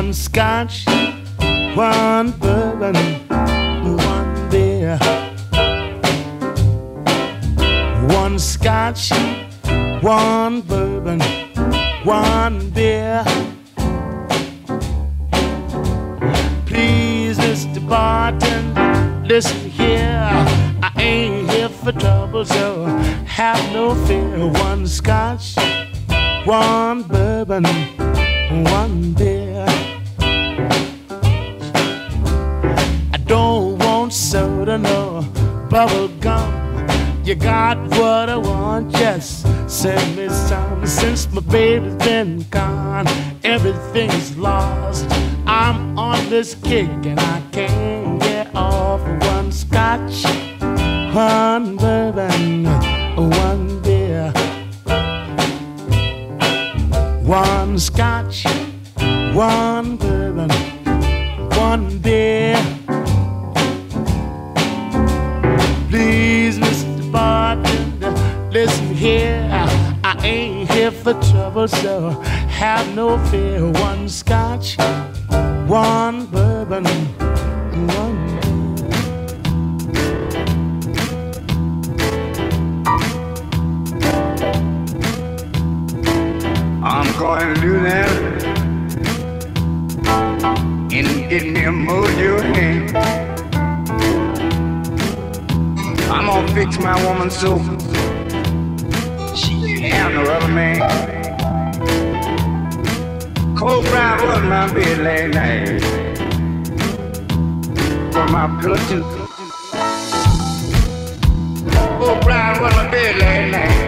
One scotch, one bourbon, one beer. One scotch, one bourbon, one beer. Please, Mr. Bartender, listen here. I ain't here for trouble, so have no fear. One scotch, one bourbon, one beer. I don't want soda, no bubble gum. You got what I want, just send me some. Since my baby's been gone, everything's lost. I'm on this kick and I can't get off. One scotch, one bourbon, one beer. One scotch, one bourbon, one beer. Please, Mr. Bartender, listen here. I ain't here for trouble, so have no fear. One scotch, one bourbon, one I'm going to do that and get me a mojo hand. I'm gonna fix my woman so she ain't have no other man. Cold Brown was my bed last night for my pillow too. Cold Brown was my bed last night.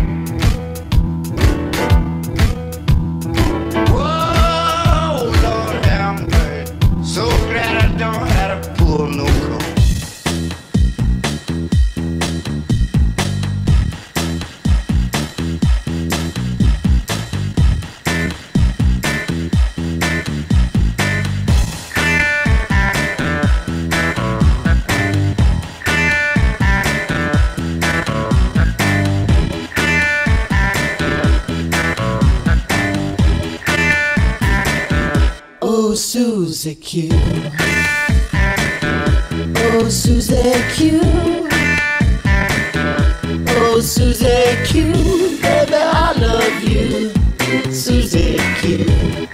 So glad I don't have to pull no coat. Oh, Susie Q. Oh, Susie Q. Oh, Susie Q. Baby, I love you, Susie Q.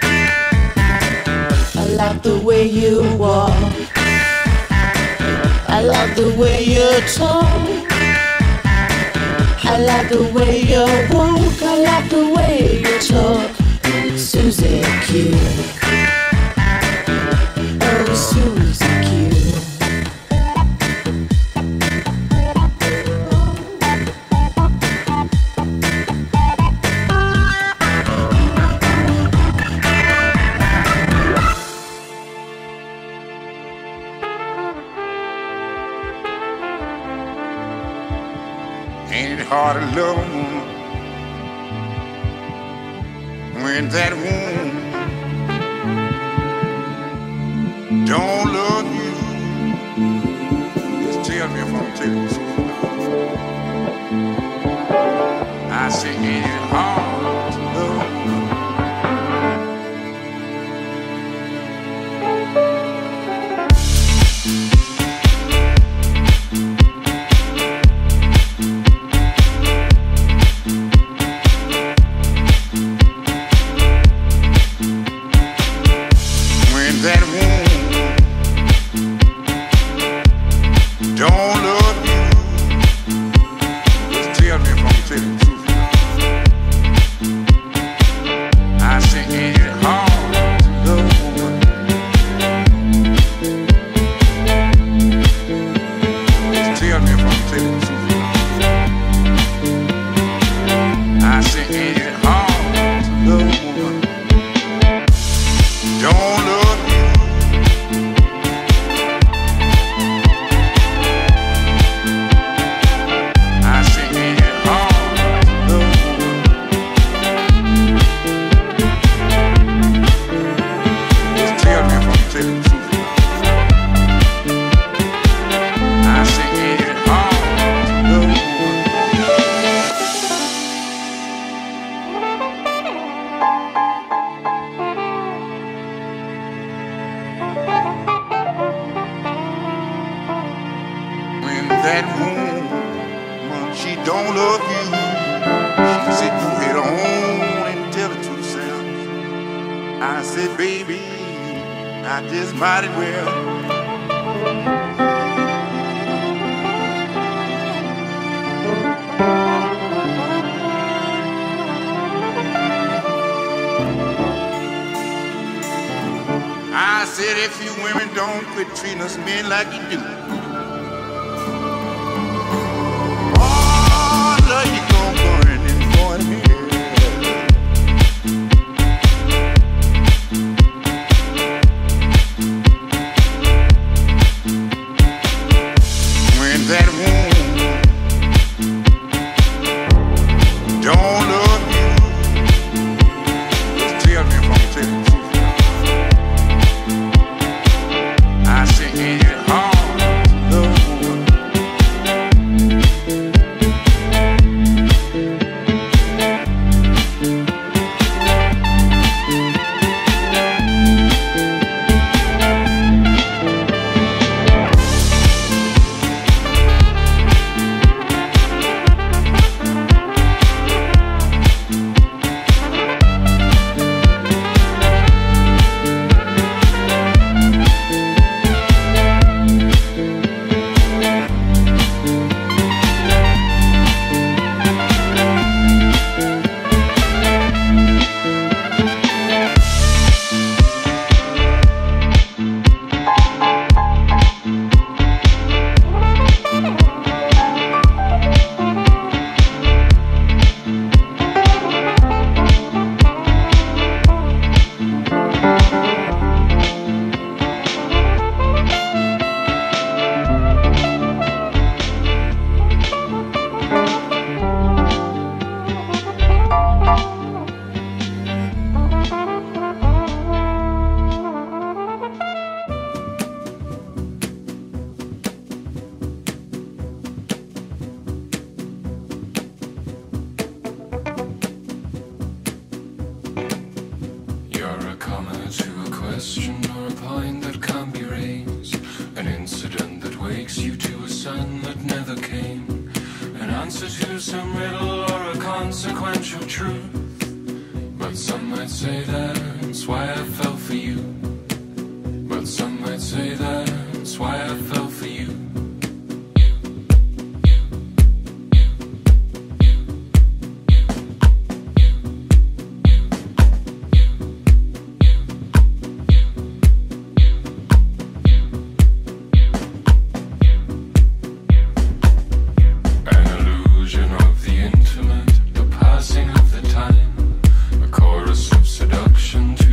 I like the way you walk. I like the way you talk. I like the way you walk. I like the way you talk, Susie Q. Oh, Susie Q. Ain't it hard to love a woman when that woman don't love you? Just tell me if I'm telling you something. I say, ain't it hard to love a woman? That woman don't love you. Just tell me if I'm telling the truth. I said, baby, I just might as well. I said, if you women don't quit treating us men like you do, all of you gonna burn and going to hell. When that woman don't love you, just tell me if I'm telling you. I say, ain't it hard to love a woman? Seduction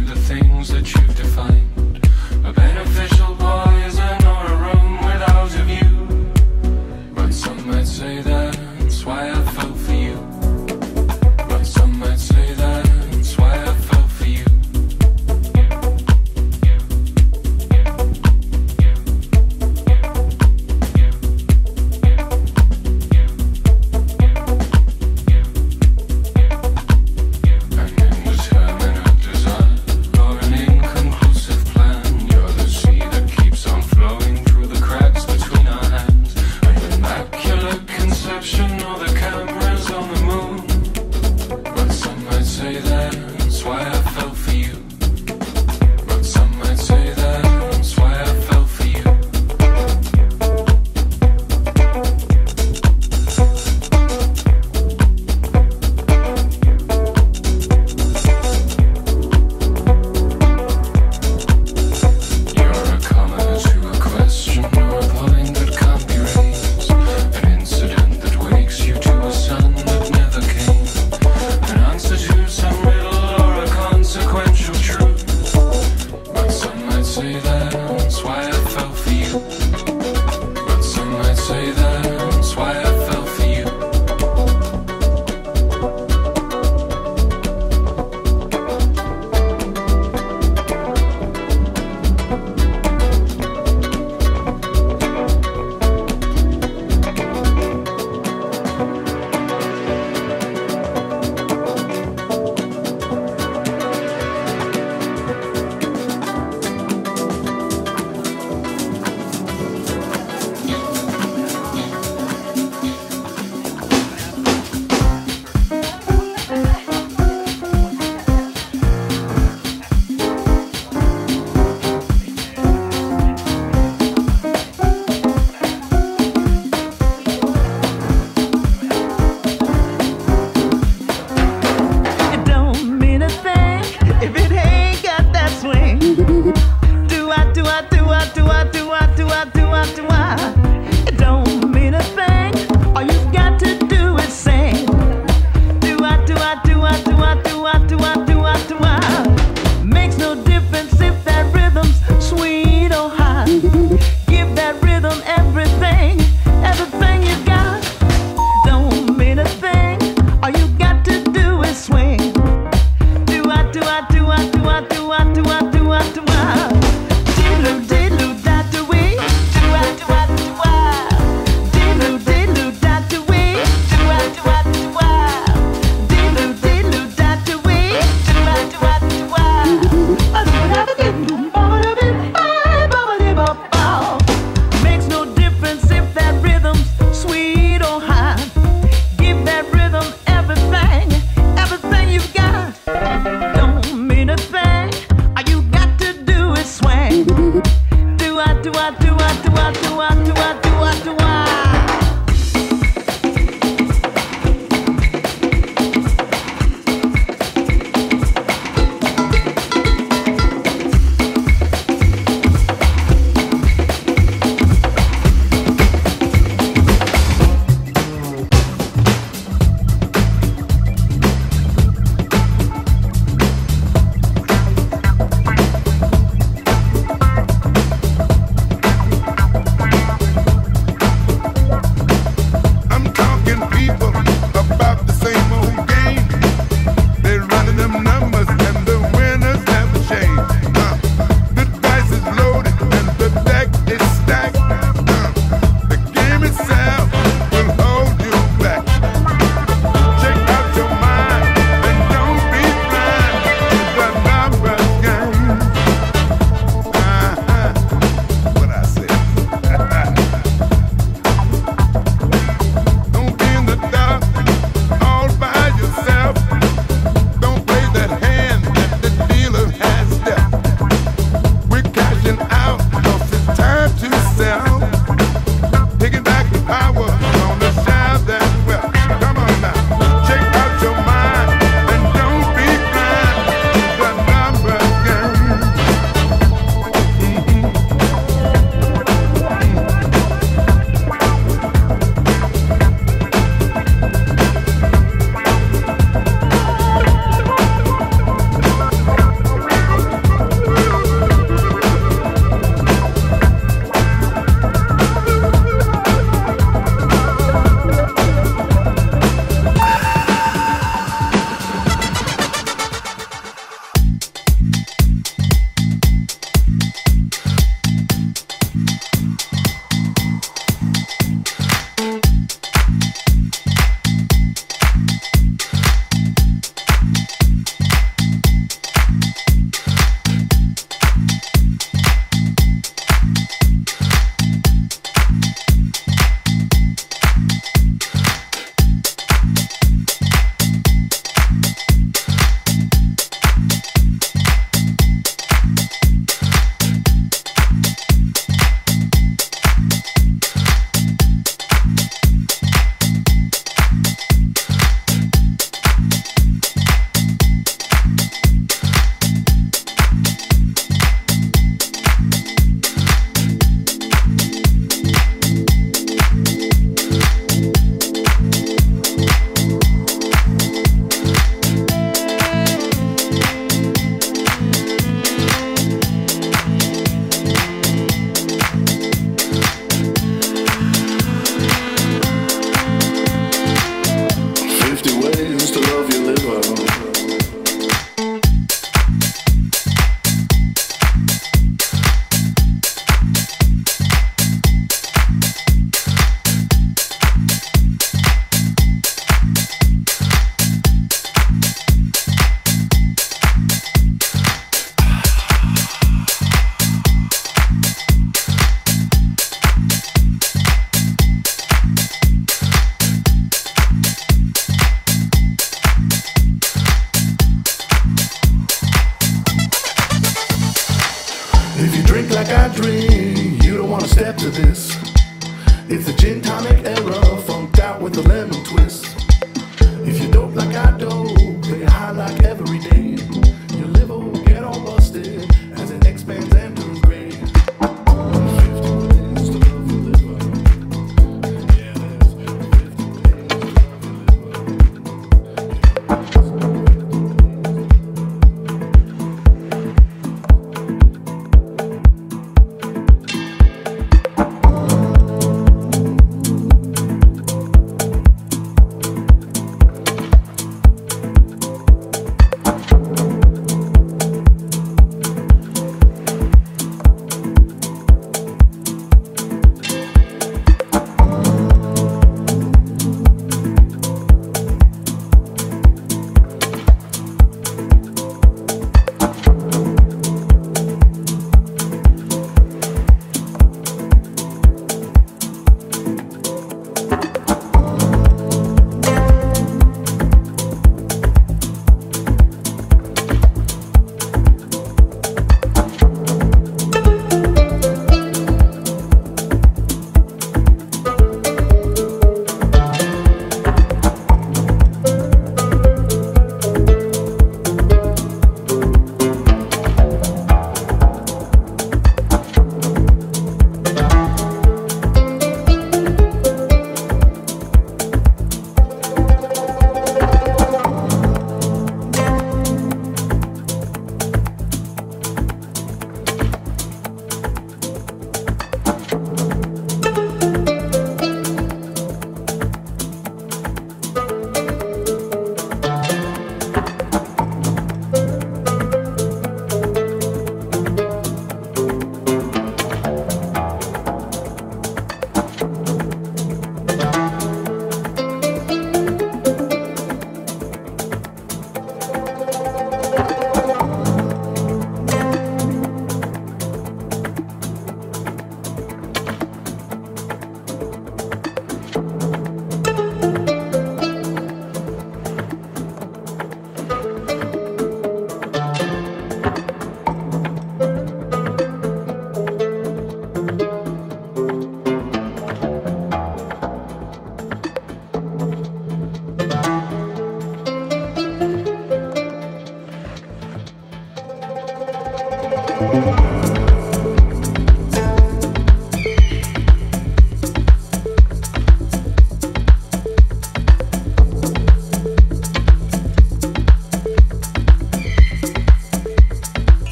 like I dream, you don't wanna step to this. It's a gin tonic era, funked out with a lemon twist. If you dope like I dope, play high like every day. Your liver will get all busted as it expands and turns gray. 50 ways to love your liver. Yeah, there's 50 ways to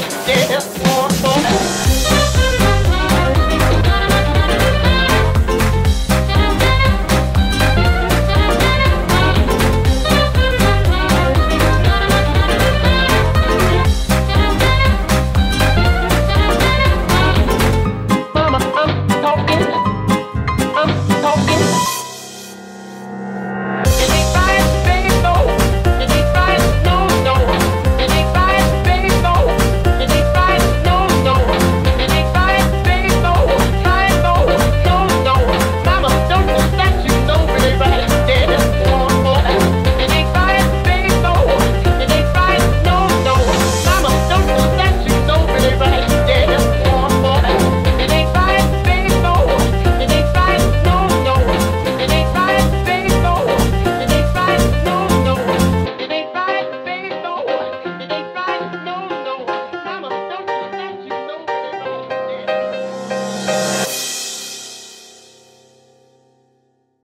yeah, oh, oh.